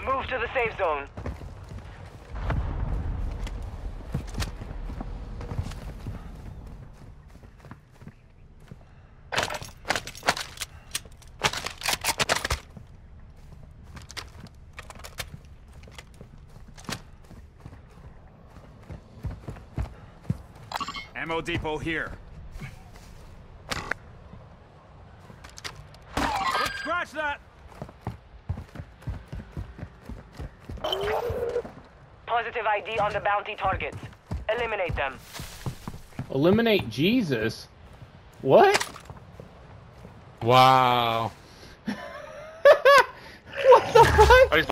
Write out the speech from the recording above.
Move to the safe zone. Ammo depot here. Scratch that! Positive ID on the bounty targets. Eliminate them. Eliminate Jesus? What? Wow. What the fuck?